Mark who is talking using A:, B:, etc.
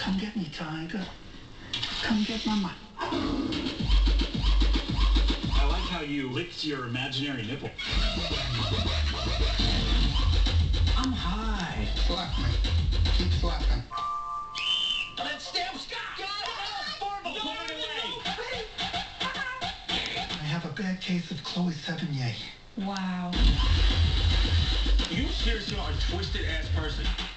A: Come get me, Tiger. Come get Mama.
B: I like how you licked your imaginary nipple. I'm high.
A: Slap me. Keep slapping.
B: Let's damn Scott! Put it away!
A: I have a bad case of Chloe Sevigny.
C: Wow.
B: You seriously are a twisted-ass person.